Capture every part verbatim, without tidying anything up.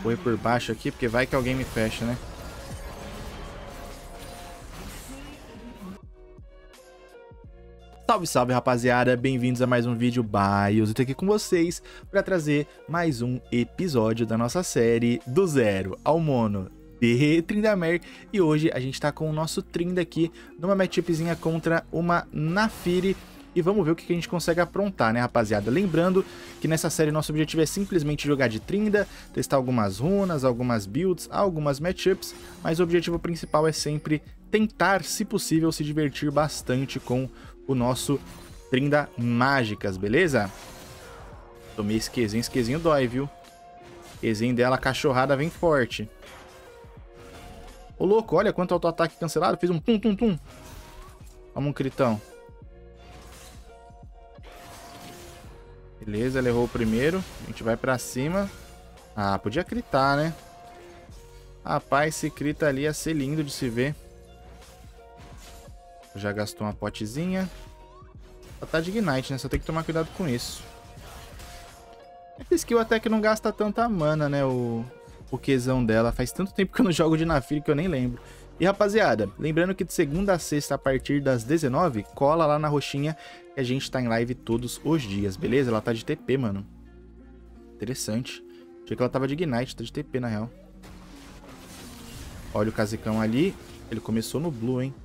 Vou ir por baixo aqui, porque vai que alguém me fecha, né? Salve, salve, rapaziada! Bem-vindos a mais um vídeo Bios. Eu tô aqui com vocês para trazer mais um episódio da nossa série do zero ao mono de Tryndamere. E hoje a gente tá com o nosso Trinda aqui numa matchupzinha contra uma Naafiri. E vamos ver o que a gente consegue aprontar, né, rapaziada? Lembrando que nessa série nosso objetivo é simplesmente jogar de Trinda, testar algumas runas, algumas builds, algumas matchups, mas o objetivo principal é sempre tentar, se possível, se divertir bastante com o nosso Trinda Mágicas, beleza? Tomei esse Qzinho, esse Qzinho dói, viu? Qzinho dela, a cachorrada vem forte. Ô, louco, olha quanto auto-ataque cancelado, fiz um tum-tum-tum. Vamos um critão. Beleza, ele errou o primeiro. A gente vai pra cima. Ah, podia critar, né? Rapaz, esse crita ali ia ser lindo de se ver. Já gastou uma potezinha. Só tá de Ignite, né? Só tem que tomar cuidado com isso. Essa skill até que não gasta tanta mana, né? O, o Qzão dela. Faz tanto tempo que eu não jogo de Naafiri que eu nem lembro. E rapaziada, lembrando que de segunda a sexta, a partir das dezenove, cola lá na roxinha que a gente tá em live todos os dias, beleza? Ela tá de T P, mano. Interessante. Achei que ela tava de Ignite, tá de T P na real. Olha o Kha'Zixão ali. Ele começou no blue, hein?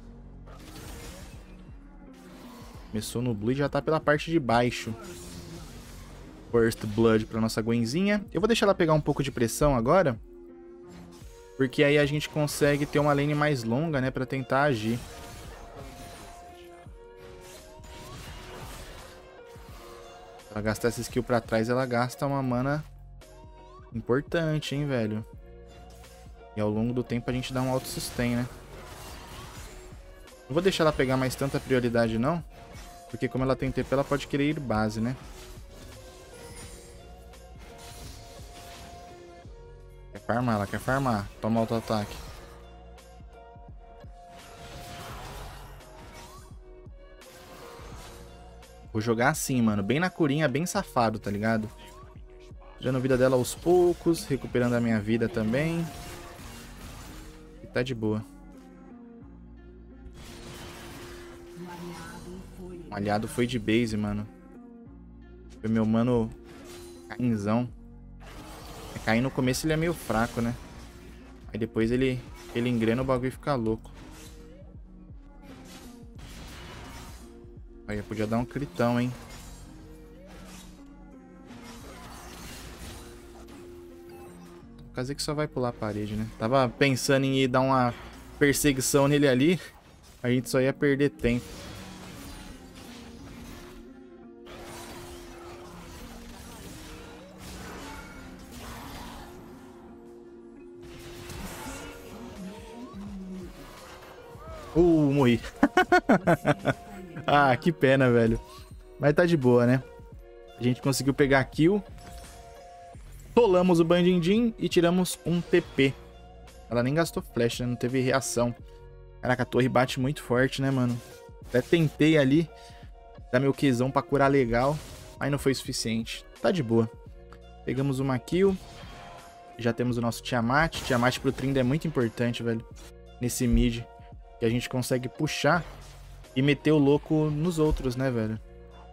Começou no blue e já tá pela parte de baixo. First Blood pra nossa Gwenzinha. Eu vou deixar ela pegar um pouco de pressão agora, porque aí a gente consegue ter uma lane mais longa, né, pra tentar agir. Ela gastar essa skill pra trás, ela gasta uma mana importante, hein, velho. E ao longo do tempo a gente dá um auto sustain, né. Não vou deixar ela pegar mais tanta prioridade, não, porque como ela tem T P, ela pode querer ir base, né. Quer farmar, ela quer farmar. Toma auto-ataque. Vou jogar assim, mano. Bem na curinha, bem safado, tá ligado? Tirando a vida dela aos poucos. Recuperando a minha vida também. E tá de boa. O aliado foi de base, mano. Foi meu mano Cainzão. Cair no começo ele é meio fraco, né? Aí depois ele, ele engrena, o bagulho fica louco. Aí podia dar um critão, hein? O Kha'Zix só vai pular a parede, né? Tava pensando em ir dar uma perseguição nele ali. A gente só ia perder tempo. Uh, morri. Ah, que pena, velho. Mas tá de boa, né? A gente conseguiu pegar a kill. Tolamos o Bandindim e tiramos um T P. Ela nem gastou flash, né? Não teve reação. Caraca, a torre bate muito forte, né, mano? Até tentei ali dar meu Qzão pra curar legal, mas não foi suficiente. Tá de boa. Pegamos uma kill. Já temos o nosso Tiamat. Tiamat pro Trinda é muito importante, velho. Nesse mid. Que a gente consegue puxar e meter o louco nos outros, né, velho?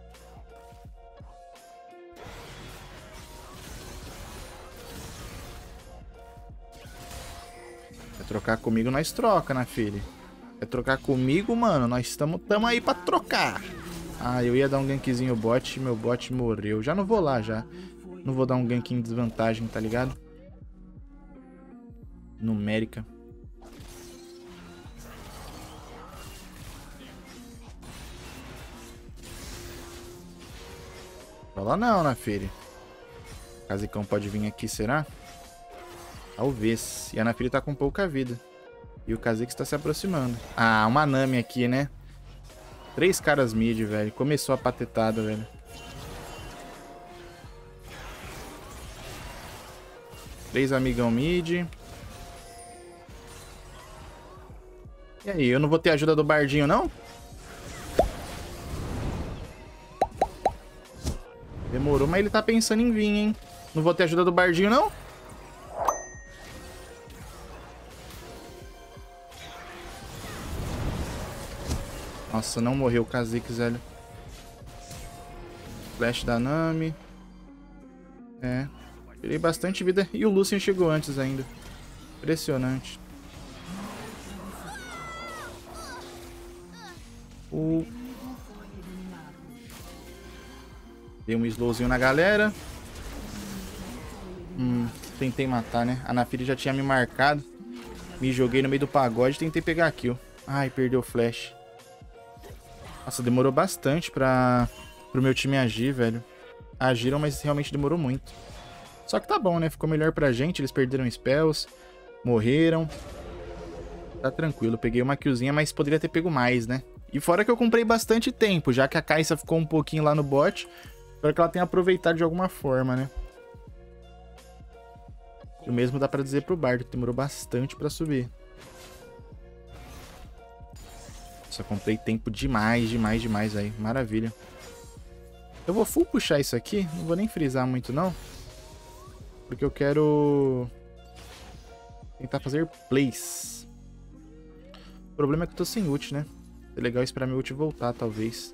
Quer trocar comigo, nós troca, né, filho? Quer trocar comigo, mano? Nós estamos tamo aí pra trocar. Ah, eu ia dar um gankzinho bot, meu bot morreu. Já não vou lá, já. Não vou dar um gank em desvantagem, tá ligado? Numérica. Lá não, Naafiri. O Kha'Zixão pode vir aqui, será? Talvez. E a Naafiri tá com pouca vida. E o Kha'Zix tá se aproximando. Ah, uma Nami aqui, né? Três caras mid, velho. Começou a patetada, velho. Três amigão mid. E aí, eu não vou ter ajuda do Bardinho, não? Demorou, mas ele tá pensando em vir, hein? Não vou ter ajuda do Bardinho, não? Nossa, não morreu o Kha'Zix, velho. Flash da Nami. É. Tirei bastante vida. E o Lucian chegou antes ainda. Impressionante. O... Dei um slowzinho na galera. Hum, tentei matar, né? A Naafiri já tinha me marcado. Me joguei no meio do pagode e tentei pegar a kill. Ai, perdeu o flash. Nossa, demorou bastante pra... pro meu time agir, velho. Agiram, mas realmente demorou muito. Só que tá bom, né? Ficou melhor pra gente. Eles perderam spells. Morreram. Tá tranquilo. Peguei uma killzinha, mas poderia ter pego mais, né? E fora que eu comprei bastante tempo, já que a Kai'Sa ficou um pouquinho lá no bot. Espero que ela tenha aproveitado de alguma forma, né? O mesmo dá pra dizer pro Bardo, que demorou bastante pra subir. Só comprei tempo demais, demais, demais aí. Maravilha. Eu vou full puxar isso aqui. Não vou nem frisar muito, não. Porque eu quero... tentar fazer plays. O problema é que eu tô sem ult, né? É legal esperar meu ult voltar, talvez.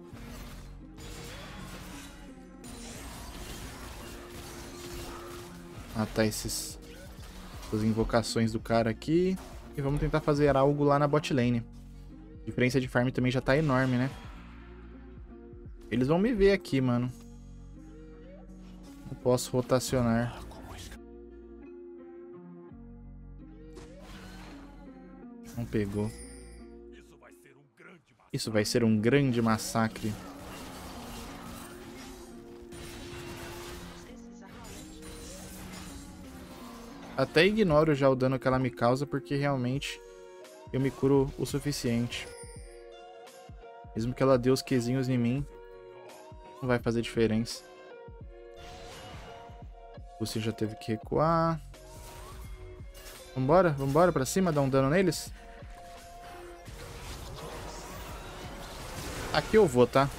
Matar esses... essas invocações do cara aqui. E vamos tentar fazer algo lá na bot lane. A diferença de farm também já tá enorme, né? Eles vão me ver aqui, mano. Não posso rotacionar. Não pegou. Isso vai ser um grande massacre. Até ignoro já o dano que ela me causa, porque realmente eu me curo o suficiente. Mesmo que ela dê os Qzinhos em mim, não vai fazer diferença. Você já teve que recuar. Vambora, vambora pra cima, dar um dano neles. Aqui eu vou, tá?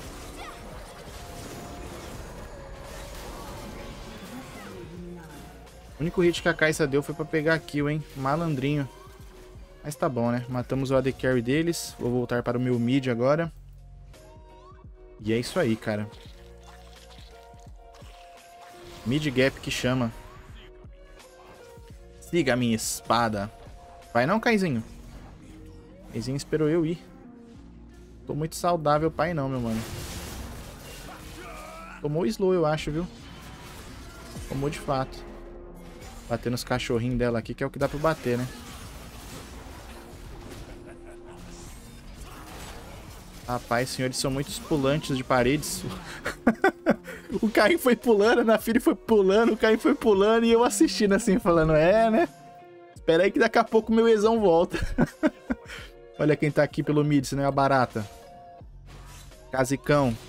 O único hit que a Kai'Sa deu foi pra pegar a kill, hein? Malandrinho. Mas tá bom, né? Matamos o A D Carry deles. Vou voltar para o meu mid agora. E é isso aí, cara. Mid gap que chama. Siga a minha espada. Vai não, Kaizinho? Kaizinho esperou eu ir. Tô muito saudável, pai, não, meu mano. Tomou slow, eu acho, viu? Tomou de fato. Bater nos cachorrinhos dela aqui, que é o que dá pra bater, né? Rapaz, senhores são muitos pulantes de paredes. O Caim foi pulando, a Naafiri foi pulando, o Caim foi pulando e eu assistindo assim, falando, é, né? Espera aí que daqui a pouco meu exão volta. Olha quem tá aqui pelo mid, se não é a barata. Kha'Zicão.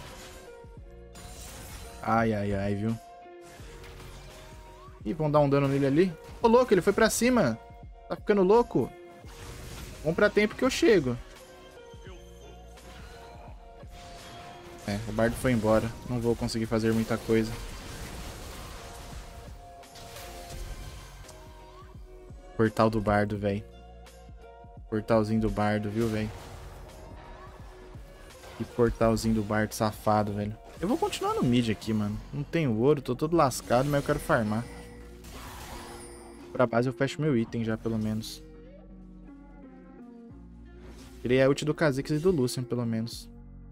Ai, ai, ai, viu? Ih, vão dar um dano nele ali. Ô, louco, ele foi pra cima. Tá ficando louco? Vamos pra tempo que eu chego. É, o Bardo foi embora. Não vou conseguir fazer muita coisa. Portal do Bardo, velho. Portalzinho do Bardo, viu, velho? Que portalzinho do Bardo safado, velho. Eu vou continuar no mid aqui, mano. Não tenho ouro, tô todo lascado, mas eu quero farmar. Pra base eu fecho meu item já, pelo menos. Tirei a ult do Kha'Zix e do Lucian, pelo menos.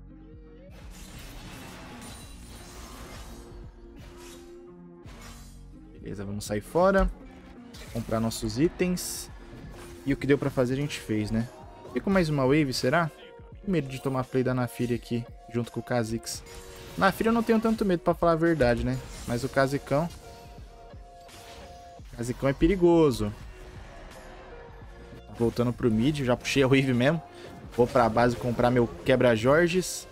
Beleza, vamos sair fora. Comprar nossos itens. E o que deu pra fazer a gente fez, né? Fica mais uma wave, será? Com medo de tomar play da Naafiri aqui, junto com o Kha'Zix. Naafiri eu não tenho tanto medo, pra falar a verdade, né? Mas o Kha'Zicão... O Kha'Zicão é perigoso. Voltando pro mid, já puxei a wave mesmo. Vou pra base comprar meu quebra-jorges.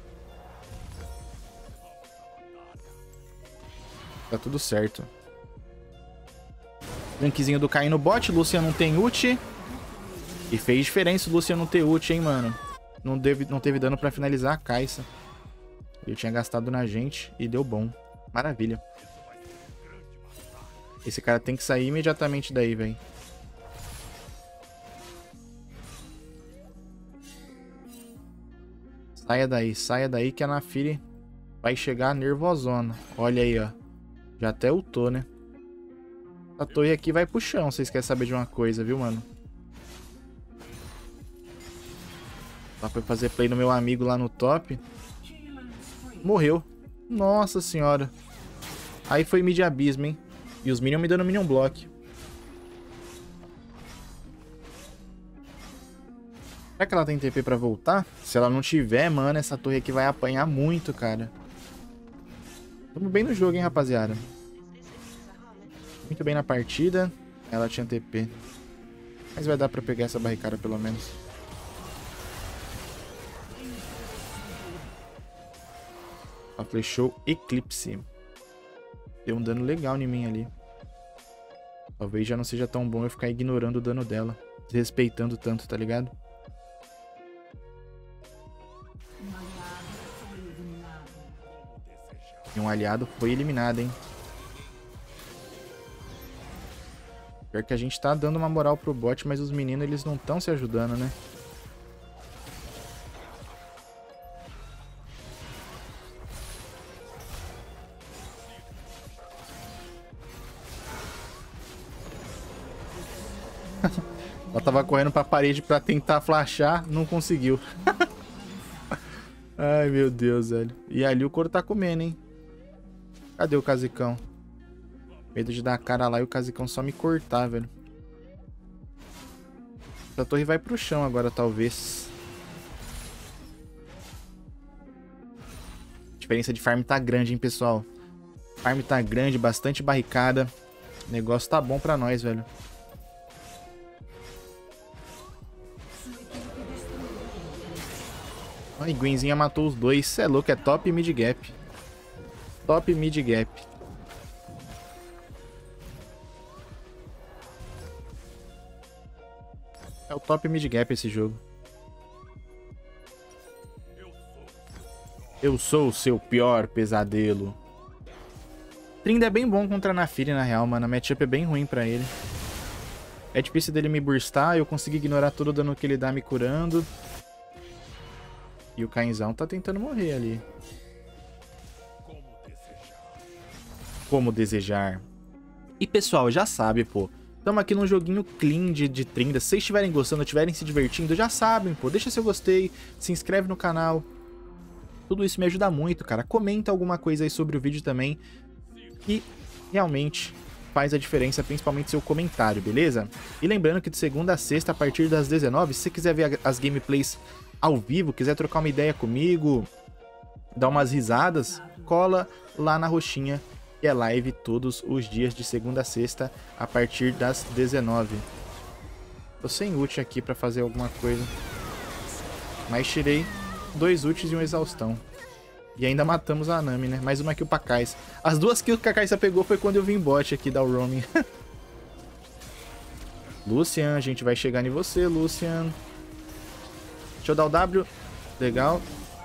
Tá tudo certo. Gankzinho do Caim no bot. Lucian não tem ult. E fez diferença o Lucian não ter ult, hein, mano. Não, deve, não teve dano pra finalizar a Kai'Sa. Ele tinha gastado na gente e deu bom. Maravilha. Esse cara tem que sair imediatamente daí, velho. Saia daí, saia daí que a Naafiri vai chegar nervosona. Olha aí, ó. Já até ultou, né? A torre aqui vai pro chão, vocês querem saber de uma coisa, viu, mano? Só foi fazer play no meu amigo lá no top. Morreu. Nossa senhora. Aí foi mid abismo, hein? E os minions me dando minion block. Será que ela tem T P pra voltar? Se ela não tiver, mano, essa torre aqui vai apanhar muito, cara. Tamo bem no jogo, hein, rapaziada. Muito bem na partida. Ela tinha T P. Mas vai dar pra pegar essa barricada pelo menos. Ela flechou Eclipse. Deu um dano legal em mim ali. Talvez já não seja tão bom eu ficar ignorando o dano dela. Desrespeitando tanto, tá ligado? E um aliado foi eliminado, hein? Pior que a gente tá dando uma moral pro bot, mas os meninos, eles não estão se ajudando, né? Ela tava correndo pra parede pra tentar flashar, não conseguiu. Ai, meu Deus, velho. E ali o couro tá comendo, hein? Cadê o Kha'Zixão? Medo de dar a cara lá e o Kha'Zixão só me cortar, velho. Essa torre vai pro chão agora, talvez. A diferença de farm tá grande, hein, pessoal? Farm tá grande, bastante barricada. O negócio tá bom pra nós, velho. Ai, Gwenzinha matou os dois. Cê é louco, é top mid gap. Top mid gap. É o top mid gap esse jogo. Eu sou o seu pior pesadelo. Trinda é bem bom contra a Naafiri, na real, mano. A matchup é bem ruim pra ele. É difícil dele me burstar, eu consigo ignorar todo o dano que ele dá me curando. E o Cainzão tá tentando morrer ali. Como desejar. E pessoal, já sabe, pô. Estamos aqui num joguinho clean de, de Trinda. Se vocês estiverem gostando, estiverem se divertindo, já sabem, pô. Deixa seu gostei, se inscreve no canal. Tudo isso me ajuda muito, cara. Comenta alguma coisa aí sobre o vídeo também. Que realmente faz a diferença, principalmente seu comentário, beleza? E lembrando que de segunda a sexta, a partir das dezenove, se você quiser ver as gameplays ao vivo, quiser trocar uma ideia comigo, dar umas risadas, cola lá na roxinha, que é live todos os dias de segunda a sexta, a partir das dezenove. Tô sem ult aqui pra fazer alguma coisa, mas tirei dois ults e um exaustão. E ainda matamos a Nami, né? Mais uma kill pra Kai'Sa. As duas kills que a Kai'Sa pegou foi quando eu vim bot aqui dar o roaming. Lucian, a gente vai chegar em você, Lucian. Deixa eu dar o W. Legal.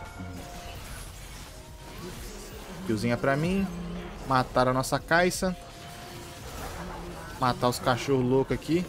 Killzinha pra mim. Mataram a nossa Kai'Sa. Matar os cachorros loucos aqui.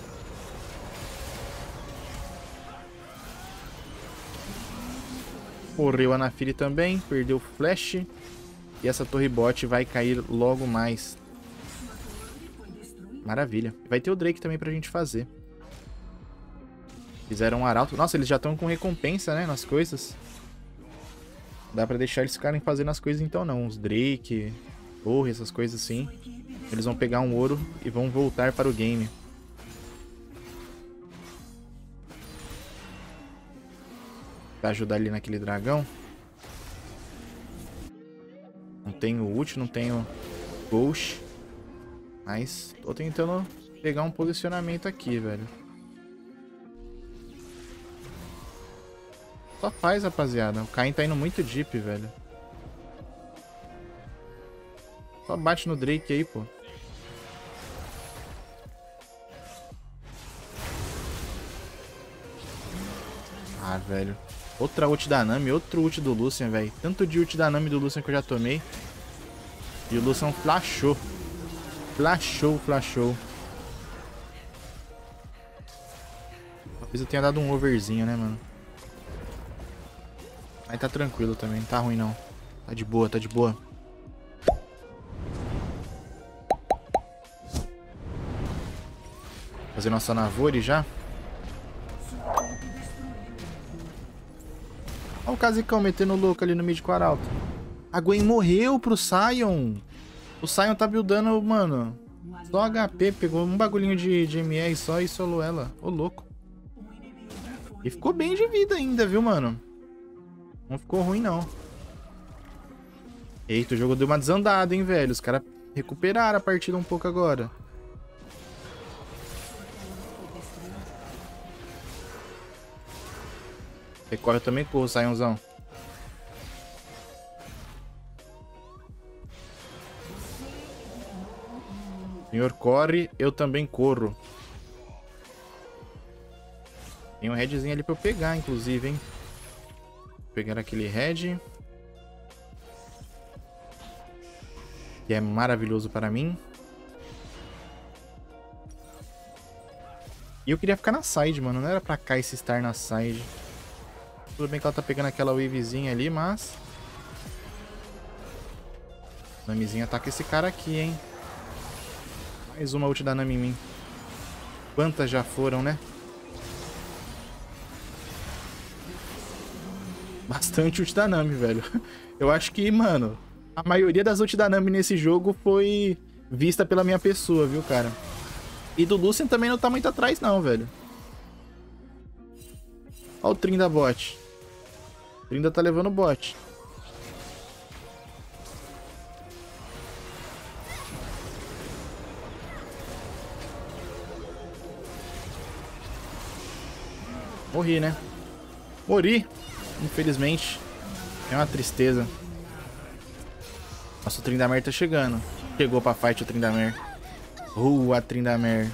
Morreu a Naafiri também. Perdeu o flash. E essa torre bot vai cair logo mais. Maravilha. Vai ter o Drake também pra gente fazer. Fizeram um arauto. Nossa, eles já estão com recompensa, né? Nas coisas. Dá pra deixar eles ficarem fazendo as coisas então não. Os Drake, torre, essas coisas assim. Eles vão pegar um ouro e vão voltar para o game. Pra ajudar ali naquele dragão. Não tenho ult, não tenho ghost. Mas tô tentando pegar um posicionamento aqui, velho. Só faz, rapaziada. O Kayn tá indo muito deep, velho. Só bate no Drake aí, pô. Ah, velho. Outra ult da Nami, outro ult do Lucian, velho. Tanto de ult da Nami e do Lucian que eu já tomei. E o Lucian flashou. Flashou, flashou. Talvez eu tenha dado um overzinho, né, mano? Aí tá tranquilo também, não tá ruim não. Tá de boa, tá de boa. Fazer nossa Navori já. Olha o Kha'Zixão metendo louco ali no mid com o Arauto. A Gwen morreu pro Sion. O Sion tá buildando, mano. Só H P, pegou um bagulhinho de, de M R só e solou ela. Ô, louco. E ficou bem de vida ainda, viu, mano? Não ficou ruim, não. Eita, o jogo deu uma desandada, hein, velho. Os caras recuperaram a partida um pouco agora. Você corre, eu também corro, Sionzão. O senhor corre, eu também corro. Tem um headzinho ali pra eu pegar, inclusive, hein. Vou pegar aquele head. Que é maravilhoso para mim. E eu queria ficar na side, mano. Não era pra cá esse estar na side. Tudo bem que ela tá pegando aquela wavezinha ali, mas... Namizinha ataca esse cara aqui, hein. Mais uma ult da Nami em mim. Quantas já foram, né? Bastante ult da Nami, velho. Eu acho que, mano, a maioria das ult da Nami nesse jogo foi vista pela minha pessoa, viu, cara? E do Lucian também não tá muito atrás, não, velho. Olha o Trim da bot. O Trim ainda tá levando o bot. Morri, né? Morri. Infelizmente. É uma tristeza. Nossa, o Tryndamere tá chegando. Chegou pra fight o Tryndamere. Uh, a Tryndamere.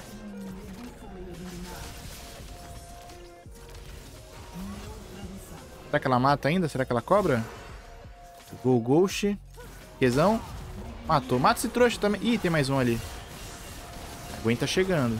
Será que ela mata ainda? Será que ela cobra? Gol, Ghost. Quezão. Matou. Mata esse trouxa também. Ih, tem mais um ali. A Gwen tá chegando.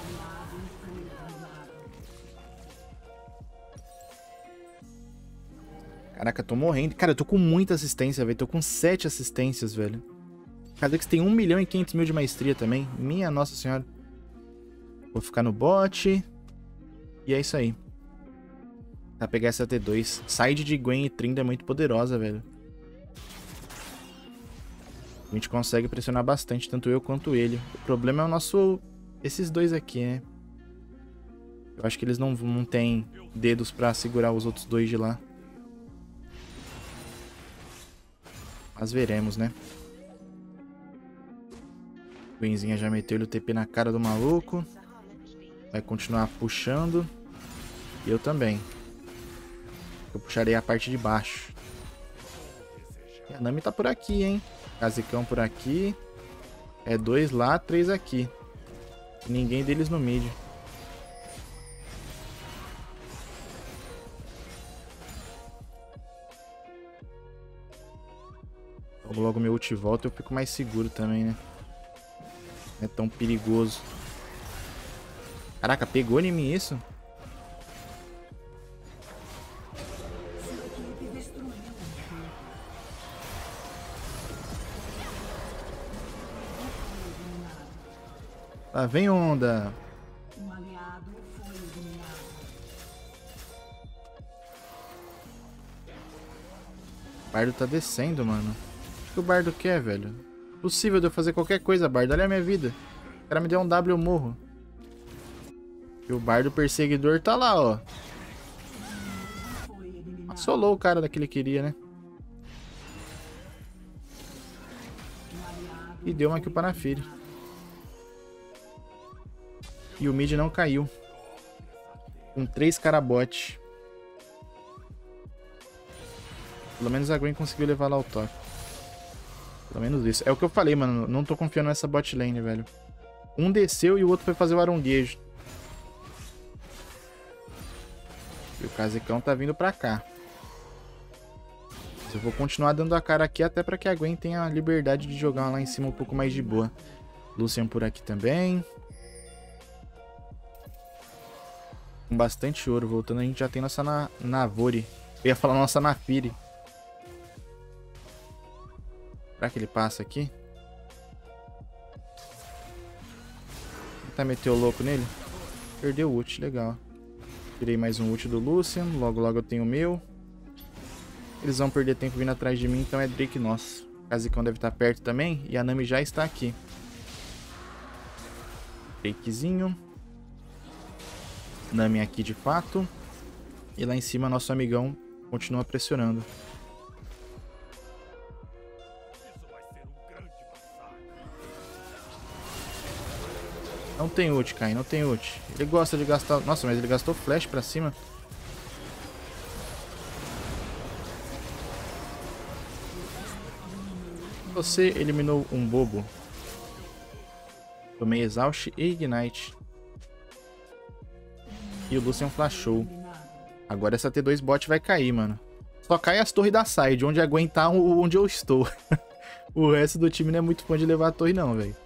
Caraca, eu tô morrendo. Cara, eu tô com muita assistência, velho. Tô com sete assistências, velho. Kha'Zix tem um milhão e quinhentos mil de maestria também. Minha nossa senhora. Vou ficar no bot. E é isso aí. Tá, pegar essa T dois. Side de Gwen e Trynd é muito poderosa, velho. A gente consegue pressionar bastante, tanto eu quanto ele. O problema é o nosso... Esses dois aqui, né? Eu acho que eles não, não têm dedos pra segurar os outros dois de lá. Mas veremos, né? Gwenzinha já meteu o T P na cara do maluco. Vai continuar puxando. E eu também. Eu puxarei a parte de baixo. E a Nami tá por aqui, hein? Kha'Zixão por aqui. É dois lá, três aqui. E ninguém deles no mid. Logo, logo meu ult volta, eu fico mais seguro também, né? Não é tão perigoso. Caraca, pegou em mim isso? Lá vem onda. O Bardo tá descendo, mano. O que o Bardo quer, velho? Possível de eu fazer qualquer coisa, Bardo. Olha a minha vida. O cara me deu um W, eu morro. E o Bardo perseguidor tá lá, ó. Assolou o cara daquele que ele queria, né? E deu uma kill para a Naafiri. E o mid não caiu. Com três carabote. Pelo menos a Gwen conseguiu levar lá o top. Pelo menos isso. É o que eu falei, mano. Não tô confiando nessa bot lane, velho. Um desceu e o outro foi fazer o aronguejo. E o Kha'Zixão tá vindo pra cá. Mas eu vou continuar dando a cara aqui até pra que a Gwen tenha a liberdade de jogar lá em cima um pouco mais de boa. Lucian por aqui também. Com bastante ouro. Voltando, a gente já tem nossa na Navori. Eu ia falar nossa Naafiri. Será que ele passa aqui? Tentar meter o louco nele. Perdeu o ult, legal. Tirei mais um ult do Lucian. Logo, logo eu tenho o meu. Eles vão perder tempo vindo atrás de mim, então é Drake nosso. O Kha'Zixão deve estar perto também. E a Nami já está aqui. Drakezinho. Nami aqui de fato. E lá em cima nosso amigão continua pressionando. Não tem ult, Caim, não tem ult. Ele gosta de gastar... Nossa, mas ele gastou flash pra cima. Você eliminou um bobo. Tomei Exaust e Ignite. E o Lucian flashou. Agora essa T dois bot vai cair, mano. Só cai as torres da side, onde aguentar onde eu estou. O resto do time não é muito fã de levar a torre não, velho.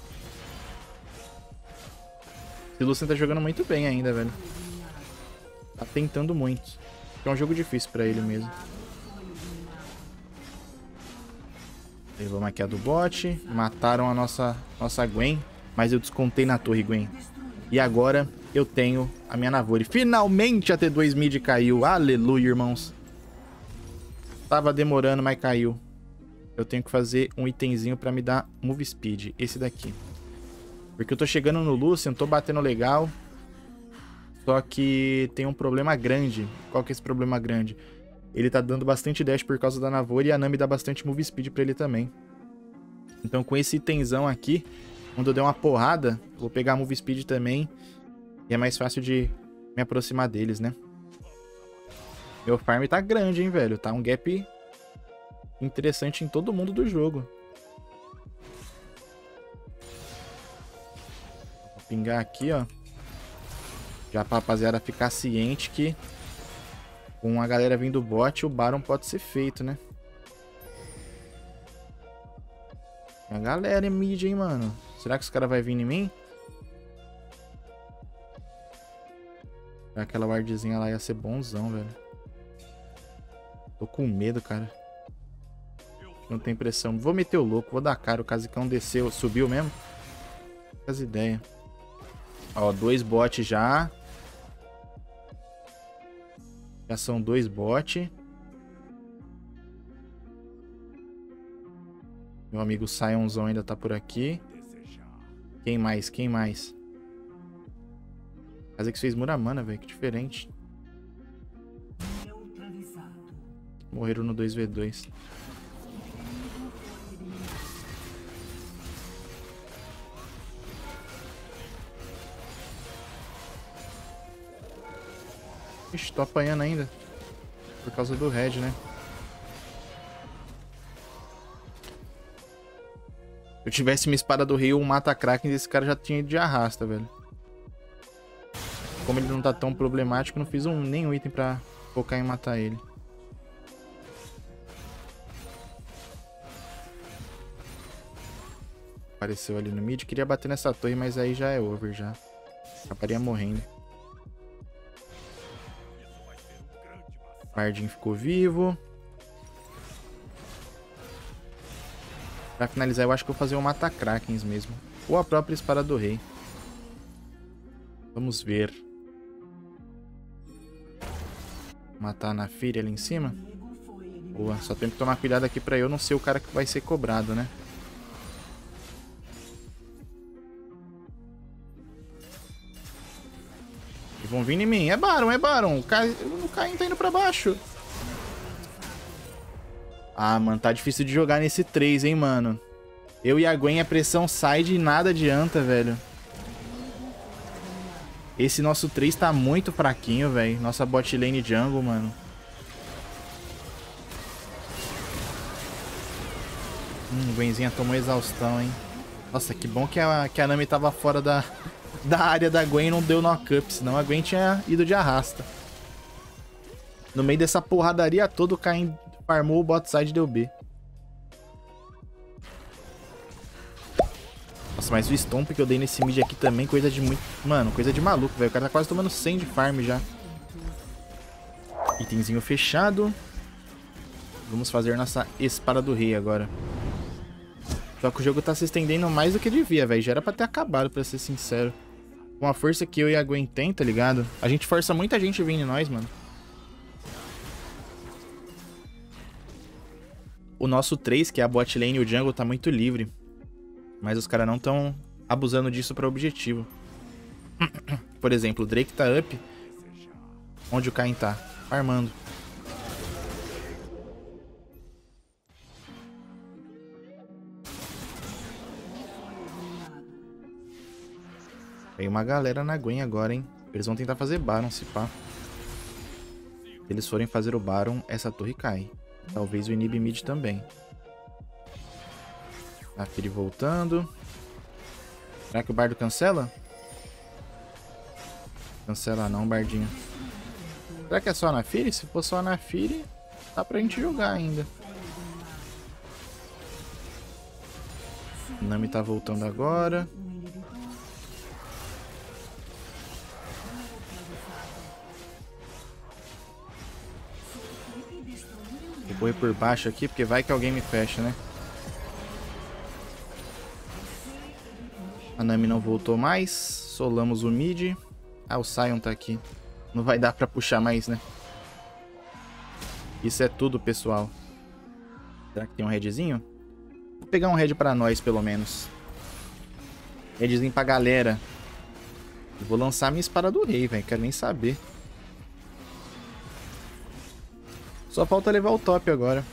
O Lucian tá jogando muito bem ainda, velho. Tá tentando muito. É um jogo difícil pra ele mesmo. Levamos aqui a do bot. Mataram a nossa, nossa Gwen. Mas eu descontei na torre, Gwen. E agora eu tenho a minha Navori. Finalmente a T dois mid caiu. Aleluia, irmãos. Tava demorando, mas caiu. Eu tenho que fazer um itemzinho pra me dar move speed. Esse daqui. Porque eu tô chegando no Lucian, tô batendo legal. Só que tem um problema grande. Qual que é esse problema grande? Ele tá dando bastante dash por causa da Navori e a Nami dá bastante move speed pra ele também. Então com esse itemzão aqui, quando eu der uma porrada, vou pegar move speed também. E é mais fácil de me aproximar deles, né? Meu farm tá grande, hein, velho? Tá um gap interessante em todo mundo do jogo. Vou pingar aqui, ó. Já pra rapaziada ficar ciente que com a galera vindo do bot, o Baron pode ser feito, né? A galera é mid, hein, mano? Será que os caras vão vir em mim? Aquela wardzinha lá ia ser bonzão, velho. Tô com medo, cara. Não tem pressão. Vou meter o louco, vou dar cara. O Kha'Zixão desceu, subiu mesmo. As ideias. Ó, dois bots já. Já são dois bots. Meu amigo Sionzão ainda tá por aqui. Quem mais? Quem mais? Kha'Zix fez Muramana, velho. Que diferente. Morreram no dois v dois. Ixi, tô apanhando ainda. Por causa do Red, né? Se eu tivesse uma espada do rei ou um mata-kraken, esse cara já tinha ido de arrasta, velho. Como ele não tá tão problemático, não fiz um, nenhum item pra focar em matar ele. Apareceu ali no mid. Queria bater nessa torre, mas aí já é over, já. Acabaria morrendo. Bardinho ficou vivo. Pra finalizar, eu acho que eu vou fazer um mata-krakens mesmo. Ou a própria espada do rei. Vamos ver. Matar a Naafiri ali em cima. Boa, só tenho que tomar cuidado aqui pra eu não ser o cara que vai ser cobrado, né? E vão vir em mim. É Baron, é Baron. O, Ca... o Caim tá indo pra baixo. Ah, mano, tá difícil de jogar nesse três, hein, mano. Eu e a Gwen, a pressão side e nada adianta, velho. Esse nosso três tá muito fraquinho, velho. Nossa bot lane jungle, mano. Hum, Gwenzinha tomou exaustão, hein. Nossa, que bom que a, que a Nami tava fora da, da área da Gwen e não deu knock-up. Senão a Gwen tinha ido de arrasta. No meio dessa porradaria toda, o Caim farmou o bot side e deu B. Nossa, mas o stomp que eu dei nesse mid aqui também, coisa de muito... Mano, coisa de maluco, velho. O cara tá quase tomando cem de farm já. Itemzinho fechado. Vamos fazer nossa espada do rei agora. Só que o jogo tá se estendendo mais do que devia, velho. Já era pra ter acabado, pra ser sincero. Com a força que eu e a Gwen tem, tá ligado? A gente força muita gente vindo em nós, mano. O nosso três, que é a bot lane e o jungle, tá muito livre. Mas os caras não estão abusando disso pra objetivo. Por exemplo, o Drake tá up. Onde o Caim tá? Farmando. Tem uma galera na Gwen agora, hein? Eles vão tentar fazer Baron, se pá. Se eles forem fazer o Baron, essa torre cai. Talvez o Inib mid também. A Firi voltando. Será que o Bardo cancela? Cancela não, Bardinho. Será que é só a Naafiri? Se for só a Naafiri, dá pra gente jogar ainda. Nami tá voltando agora. Vou correr por baixo aqui, porque vai que alguém me fecha, né? A Nami não voltou mais. Solamos o mid. Ah, o Sion tá aqui. Não vai dar pra puxar mais, né? Isso é tudo, pessoal. Será que tem um redzinho? Vou pegar um red pra nós, pelo menos. Redzinho pra galera. Eu vou lançar minha espada do rei, velho. Quero nem saber. Só falta levar o top agora.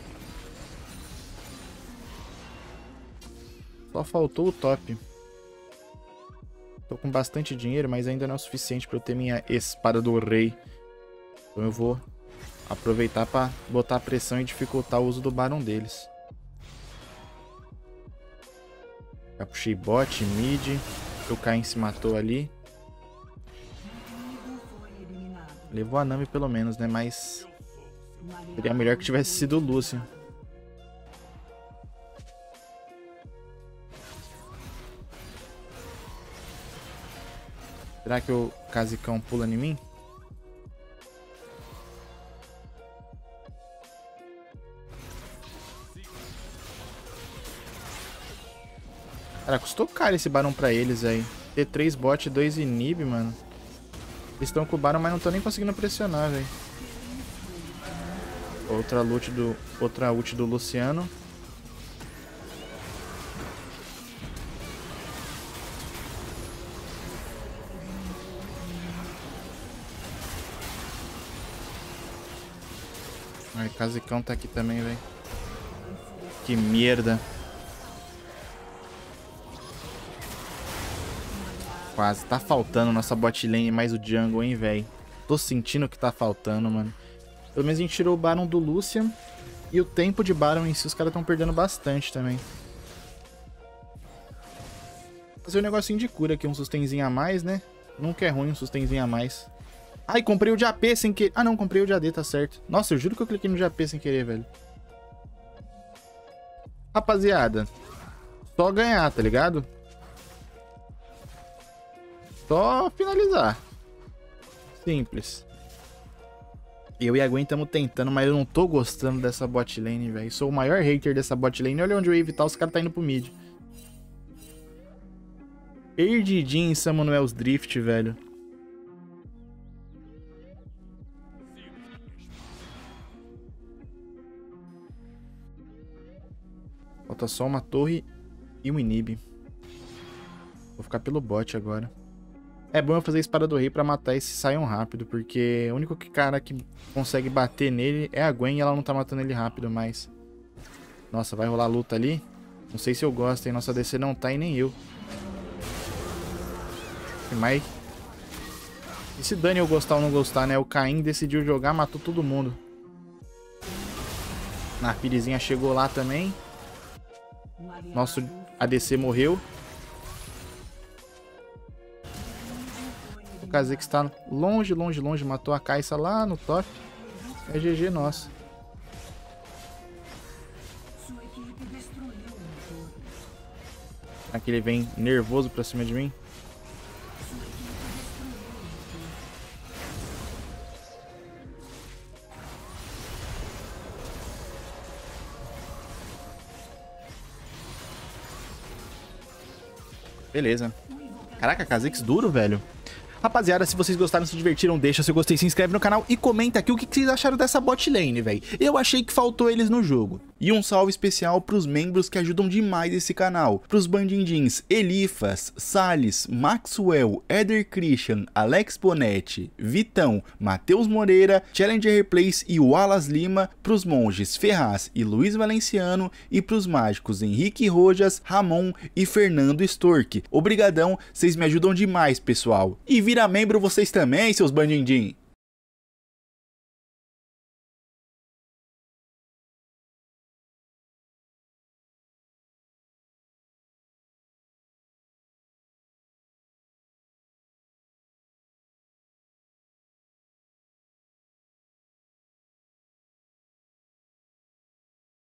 Só faltou o top. Tô com bastante dinheiro, mas ainda não é o suficiente pra eu ter minha espada do rei. Então eu vou aproveitar pra botar pressão e dificultar o uso do Baron deles. Já puxei bot, mid. O Caim se matou ali. Levou a Nami pelo menos, né? Mas seria melhor que tivesse sido o Lucian. Será que o Kha'Zixão pula em mim? Cara, custou caro esse Baron pra eles aí. Ter três bot e dois inib, mano. Eles estão com o Baron, mas não estão nem conseguindo pressionar, velho. Outra ult do, outra ult do Luciano. Ai, Kha'Zixão tá aqui também, velho. Que merda. Quase. Tá faltando nossa bot lane mais o jungle, hein, velho. Tô sentindo que tá faltando, mano. Pelo menos a gente tirou o Baron do Lucian. E o tempo de Baron em si, os caras estão perdendo bastante também. Fazer um negocinho de cura aqui, um sustenzinho a mais, né? Nunca é ruim um sustenzinho a mais. Ai, comprei o de A P sem querer. Ah, não, comprei o de A D, tá certo. Nossa, eu juro que eu cliquei no de A P sem querer, velho. Rapaziada, só ganhar, tá ligado? Só finalizar. Simples. Eu e a Gwen estamos tentando, mas eu não tô gostando dessa bot lane, velho. Sou o maior hater dessa bot lane. Olha onde eu ia evitar, os caras tá indo pro mid. Perdidinho em Samuel's Drift, velho. Falta só uma torre e um inib. Vou ficar pelo bot agora. É bom eu fazer a espada do rei pra matar esse Sion rápido, porque o único cara que consegue bater nele é a Gwen e ela não tá matando ele rápido mais. Nossa, vai rolar luta ali? Não sei se eu gosto, hein? Nossa A D C não tá e nem eu. Mas... e se dane eu gostar ou não gostar, né? O Caim decidiu jogar, matou todo mundo. A Firizinha chegou lá também. Nosso A D C morreu. O Kha'Zix está longe, longe, longe. Matou a Kai'Sa lá no top. É G G nosso. Aqui ele vem nervoso pra cima de mim. Beleza. Caraca, Kha'Zix duro, velho. Rapaziada, se vocês gostaram, se divertiram, deixa seu gostei, se inscreve no canal e comenta aqui o que vocês acharam dessa bot lane, velho. Eu achei que faltou eles no jogo. E um salve especial pros membros que ajudam demais esse canal. Pros bandindins Elifas, Salles, Maxwell, Eder Christian, Alex Bonetti, Vitão, Matheus Moreira, Challenger Replays e Wallace Lima. Pros monges Ferraz e Luiz Valenciano. E pros mágicos Henrique Rojas, Ramon e Fernando Stork. Obrigadão, vocês me ajudam demais, pessoal. E vira membro vocês também, seus bandindim.